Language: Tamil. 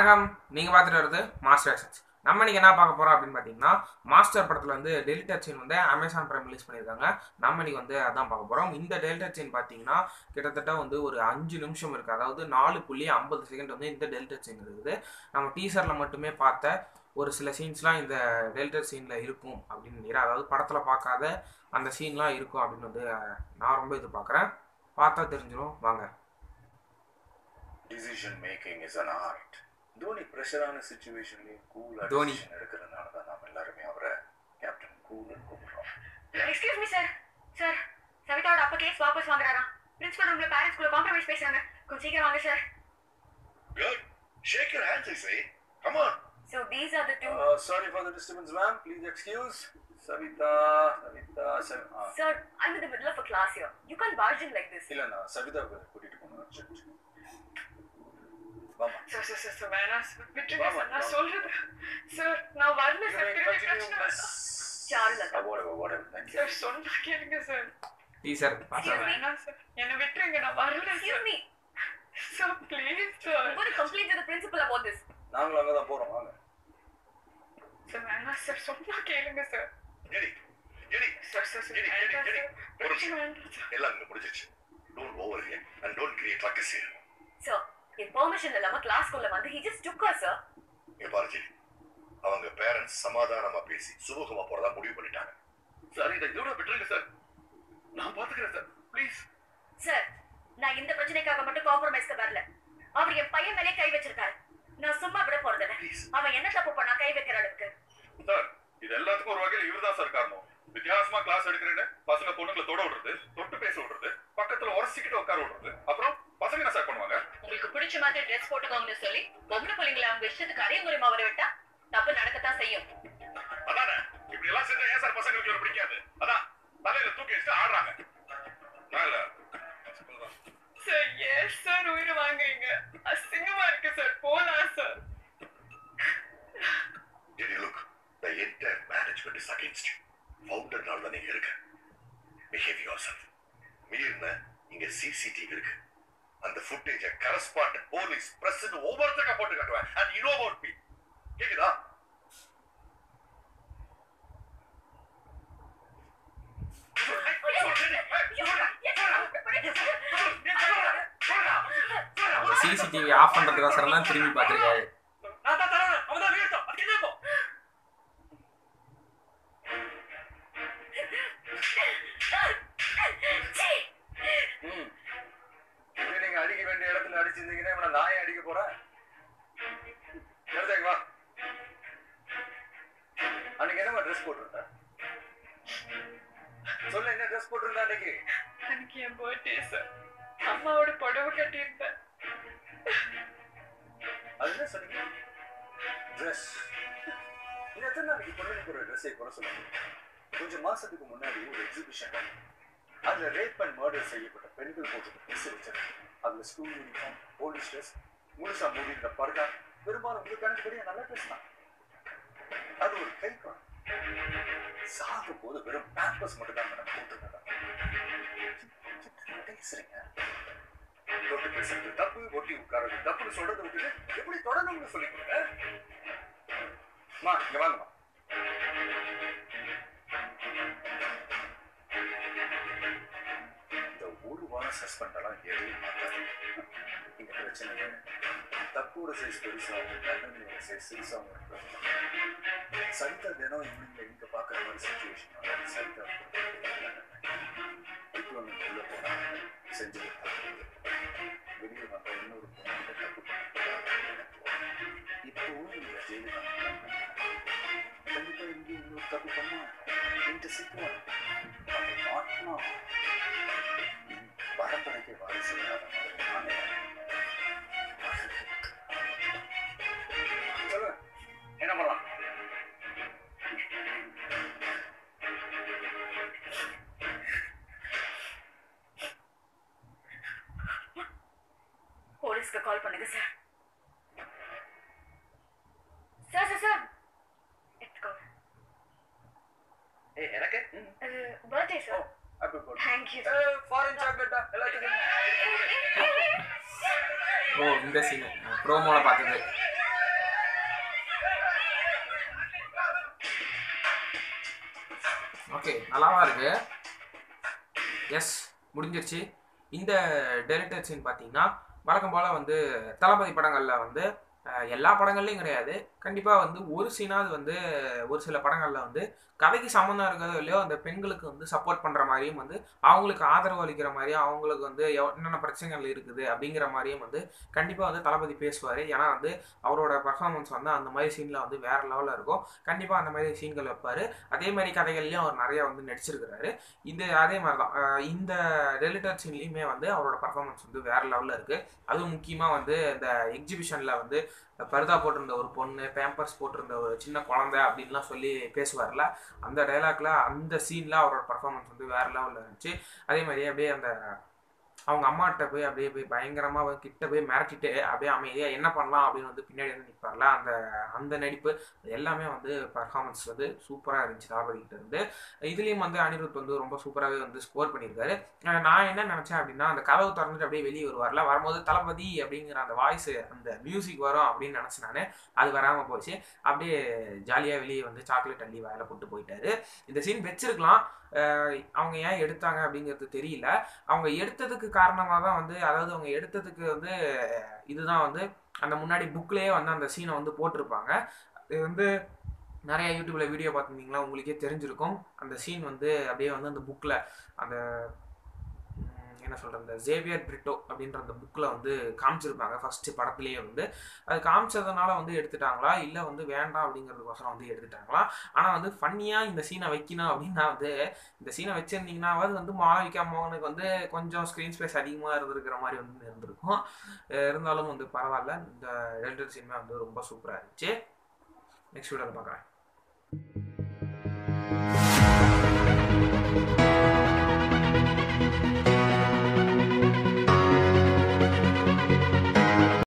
வணக்கம். நீங்கள் பார்த்துட்டு வருது மாஸ்டர் ஆக்ஷன்ஸ். நம்ம இன்னைக்கு என்ன பார்க்க போகிறோம் அப்படின்னு பார்த்தீங்கன்னா, மாஸ்டர் படத்தில் வந்து டெலிட்டட் சீன் வந்து அமேசான் பிரைம் ரிலீஸ் பண்ணியிருக்காங்க. நம்ம இன்னைக்கு வந்து அதான் பார்க்க போகிறோம். இந்த டெலிட்டட் சீன் பார்த்தீங்கன்னா கிட்டத்தட்ட வந்து ஒரு 5 நிமிஷம் இருக்குது. அதாவது 4.50 செகண்ட் வந்து இந்த டெலிட்டட் சீன் இருக்குது. நம்ம டீசரில் மட்டுமே பார்த்த ஒரு சில சீன்ஸ்லாம் இந்த டெலிட்டட் சீனில் இருக்கும் அப்படின்னு நினைக்கிறேன். அதாவது படத்தில் பார்க்காத அந்த சீன்லாம் இருக்கும் அப்படின்னு வந்து நான் ரொம்ப எதிர்பார்க்குறேன். பார்த்தா தெரிஞ்சிடும், வாங்க. Decision making is an art. Dhoni பிரஷரான சிச்சுவேஷன்லயே கூலா டிசிஷன் எடுக்கிறதுனால தான் நாம எல்லாருமே அவரை கேப்டன் கூல்னு கூப்பிடுறோம். Excuse me sir. சார், சவிதாவோட அப்பா கேஸ் வாபஸ் வாங்குறாராம். பிரின்சிபல் ரூம்ல பேரண்ட்ஸ் கூட காம்ப்ரமைஸ் பேசுறாங்க. கொஞ்சம் சீக்கிரம் வாங்க sir. Good. Shake your hands, I say. Come on. So these are the two. Sorry for the disturbance, ma'am. Please excuse. Savita. Sir, I'm in the middle of a class here. You can't barge in like this. இல்ல நான் சவிதாவை கூட்டிட்டு போகணும். சார் வேணாம் சார், விட்டுருங்க சார். நான் சொல்றது சார், நான் வரல சார். சார் சொன்னா கேளுங்க சார். டீசர் பார்த்தா வேணாம் சார், என்னை விட்டுருங்க, நான் வரல sir. Sir please sir. I'm going to complain to the principal about this. நாங்களும் அங்க தான் போறோம், வாங்க. சார் வேணாம் சார், சொன்னா கேளுங்க சார். எடி எல்லாம் இங்க முடிஞ்சிச்சு. Don't overreact and don't create ruckus here. Sir, in permission இல்லாம கிளாஸ்க்குள்ள வந்து he just took her, sir. இங்க பாருங்க, அவங்க பேரண்ட்ஸ் சமாதானமா பேசி சுமூகமா போறதா முடிவு பண்ணிட்டாங்க. சார் இதை இதோட விட்டுருங்க சார், நான் பாத்துக்கிறேன் சார், ப்ளீஸ். சார், நான் இந்த பிரச்சனைக்காக மட்டும் காம்ப்ரமைஸ்க்கு வரல. அவர் என் பையன் மேலே கை வச்சிருக்காரு. நான் சும்மா விட போறதில்ல. அவன் என்ன தப்பு பண்ணா கை வைக்கிற அளவுக்கு? சார், இது எல்லாத்துக்கும் ஒரு வகையில இவர்தான் சார் காரணம். வித்தியாசமா கிளாஸ் எடுக்கிறேன்னு பசங்க பொண்ணுங்களை தொட விடுறது, தொட்டு பேச விடுறது, பக்கத்துல உரசிக்கிட்டு உட்கார விடுறது, அப்புறம் பசங்க என்ன சார் பண்ணுவாங்க? உங்களுக்கு பிடிச்ச மாதிரி ட்ரெஸ் போட்டுக்கோங்கன்னு சொல்லி பொம்பளை பிள்ளைங்களை அவங்க இஷ்டத்துக்கு அரையங்குறைமா வர விட்டா தப்பு நடக்கத்தான் செய்யும். அதானே, இப்படி எல்லாம் செஞ்சா ஏன் சார் பசங்களுக்கு பிடிக்காது? அதான் தலையில தூக்கி வச்சுட்டு ஆடுறாங்க. சார் எஸ் சார், உயிரை வாங்குறீங்க. அசிங்கமா இருக்கு சார், போலாம் sir. Did you look? The entire management is against you. Founder நாள் தான் நீங்க இருக்க. Behave yourself. மீறின இங்க CCTV இருக்கு. அந்த ஃபுட்டேஜை கரஸ்பாண்டன்ட் போலீஸ் பிரஸ் ஒவ்வொருத்தருக்கா போட்டு காட்டுவேன். And you know about me. கேக்குதா? சிசிடிவி ஆஃப் பண்றதுக்கோசரம் தான் திரும்பி பார்த்துருக்காரு. நீங்க அடிக்க வேண்டிய இடத்துல அடிச்சிருந்தீங்கன்னா இவனை நாயை அடிக்க போறேன். வா, அன்னைக்கு என்ன ட்ரெஸ் போட்டிருந்த? சொல்ல, என்ன ட்ரெஸ் போட்டிருந்தா அன்னைக்கு? அன்னைக்கு என் பர்த்டே சார். அம்மாவோட புடவை கட்டியிருந்தேன். அது என்ன சொன்னீங்க? ட்ரெஸ். இது எத்தனை நாளைக்கு பொண்ணுக்கு ஒரு ட்ரெஸ்ஸை போட சொல்லுங்க. கொஞ்சம் மாசத்துக்கு முன்னாடி ஒரு எக்ஸிபிஷன், அதுல ரேப் அண்ட் மர்டர் செய்யப்பட்ட பெண்கள் போட்டு ட்ரெஸ் வச்சாங்க. அதுல ஸ்கூல் யூனிஃபார்ம், போலீஸ் ட்ரெஸ், முழுசா மூடின்ற பர்தா, பெரும்பாலும் உங்களுக்கு கணக்குப்படியா நல்ல ட்ரெஸ் தான். அது ஒரு கைப்பான். சாகும் போது வெறும் பேம்பர்ஸ் மட்டும் தான் மேடம் போட்டுருந்தாங்க. தொட்டு பேசுறது தப்பு, ஒட்டி உட்காரது தப்புன்னு சொல்றது விட்டுட்டு எப்படி தொடரணும்னு சொல்லி கொடுங்க. இங்க வாங்கம்மா. இந்த ஒரு வாரம் சஸ்பெண்ட் எல்லாம் எதையும் மாட்டாது. இங்க பிரச்சனை தப்போட சைஸ் பெருசாகும், தண்டனையோட சைஸ் சிறுசாகவும் இருக்கும். சரிதா தினம் இவங்க இங்க பாக்குற மாதிரி சிச்சுவேஷன் சரிதா இப்போ நீங்க உள்ள போனா செஞ்சு வெளியே வந்த இன்னொரு பொண்ணு தப்பு இப்பவும் நீங்க ஜெயிலு கண்டிப்பா இங்கே இன்னொரு தப்பு பண்ணா இந்த சிக்குவாங்க. மாட்டினா பரம்பரைக்கு வாரிசு இல்லாத மாதிரி என்ன பண்ணலாம்? போலீஸ்க்கு கால் பண்ணுங்க சார். சார் சார் சார் எடுத்துக்கோங்க. எனக்கு birthday sir. Thank you. Foreign சாக்லேட்டா எல்லாத்துக்கும். ஓ, இந்த சீன் ப்ரோமோல பார்த்தது. ஓகே நல்லாவா இருக்கு. எஸ் முடிஞ்சிருச்சு. இந்த டெலிட்டட் சீன் பார்த்தீங்கன்னா வழக்கம் போல் வந்து தளபதி படங்களில் வந்து எல்லா படங்கள்லையும் கிடையாது, கண்டிப்பாக வந்து ஒரு சீனாவது வந்து ஒரு சில படங்களில் வந்து கதைக்கு சம்மந்தம் இருக்கிறதோ இல்லையோ அந்த பெண்களுக்கு வந்து சப்போர்ட் பண்ணுற மாதிரியும் வந்து அவங்களுக்கு ஆதரவு அளிக்கிற மாதிரியும் அவங்களுக்கு வந்து என்னென்ன பிரச்சனைகள் இருக்குது அப்படிங்கிற மாதிரியும் வந்து கண்டிப்பாக வந்து தளபதி பேசுவார். ஏன்னா வந்து அவரோட பர்ஃபார்மன்ஸ் வந்து அந்த மாதிரி சீனில் வந்து வேறு லெவலில் இருக்கும். கண்டிப்பாக அந்த மாதிரி சீன்கள் வைப்பார். அதே மாதிரி கதைகள்லையும் அவர் நிறையா வந்து நடிச்சிருக்கிறாரு. இது அதே மாதிரி தான் இந்த டெலிட்டட் சீன்லேயுமே வந்து அவரோட பர்ஃபார்மன்ஸ் வந்து வேறு லெவலில் இருக்குது. அதுவும் முக்கியமாக வந்து இந்த எக்ஸிபிஷனில் வந்து பர்தா போட்டிருந்த ஒரு பொண்ணு, பேம்பர்ஸ் போட்டிருந்த ஒரு சின்ன குழந்தை அப்படின்லாம் சொல்லி பேசுவார்ல, அந்த டைலாக்ல அந்த சீனில் அவரோட பர்ஃபார்மன்ஸ் வந்து வேறு லெவலில் இருந்துச்சு. அதே மாதிரி அப்படியே அந்த அவங்க அம்மாட்ட போய் அப்படியே போய் பயங்கரமாக கிட்ட போய் மிரட்டிட்டு அப்படியே அமைதியாக என்ன பண்ணலாம் அப்படின்னு வந்து பின்னாடி வந்து நிற்பார்ல, அந்த நடிப்பு எல்லாமே வந்து பர்ஃபார்மன்ஸ் வந்து சூப்பராக இருந்துச்சு தளபதிக்கிட்ட இருந்து. இதுலேயும் வந்து அனிருத் வந்து ரொம்ப சூப்பராகவே வந்து ஸ்கோர் பண்ணியிருக்காரு. நான் என்ன நினச்சேன் அப்படின்னா அந்த கதவு திறந்துட்டு அப்படியே வெளியே வருவார்ல, வரும்போது தளபதி அப்படிங்கிற அந்த வாய்ஸ் அந்த மியூசிக் வரும் அப்படின்னு நினச்சி நான் அது வராமல் போச்சு. அப்படியே ஜாலியாக வெளியே வந்து சாக்லேட் அள்ளி வாயில போட்டு போயிட்டாரு. இந்த சீன் வச்சிருக்கலாம், அவங்க ஏன் எடுத்தாங்க அப்படிங்கிறது தெரியல. அவங்க எடுத்ததுக்கு காரணமாக தான் வந்து அதாவது அவங்க எடுத்ததுக்கு வந்து இதுதான் வந்து அந்த முன்னாடி புக்லேயே வந்து அந்த சீனை வந்து போட்டிருப்பாங்க. இது வந்து நிறைய யூடியூப்ல வீடியோ பார்த்துருந்தீங்களா உங்களுக்கே தெரிஞ்சிருக்கும். அந்த சீன் வந்து அப்படியே வந்து அந்த புக்கில் அந்த என்ன சொல்கிறது இந்த ஜேவியர் பிரிட்டோ அப்படின்ற அந்த புக்கில் வந்து காமிச்சிருப்பாங்க ஃபஸ்ட்டு படத்துலேயே வந்து. அது காமிச்சதுனால வந்து எடுத்துட்டாங்களா இல்லை வந்து வேண்டாம் அப்படிங்கிறதுக்கோசரம் வந்து எடுத்துட்டாங்களா. ஆனால் வந்து ஃபன்னியாக இந்த சீனை வைக்கணும் அப்படின்னா வந்து இந்த சீனை வச்சுருந்தீங்கன்னாவது வந்து மாளவிகா மோகனுக்கு வந்து கொஞ்சம் ஸ்க்ரீன் ஸ்பேஸ் அதிகமாக இருந்திருக்கிற மாதிரி வந்து இருந்திருக்கும். இருந்தாலும் வந்து பரவாயில்ல, இந்த டெலிட்டட் சீனுமே வந்து ரொம்ப சூப்பராக இருந்துச்சு. நெக்ஸ்ட் வீடியோவில் பார்க்குறேன்.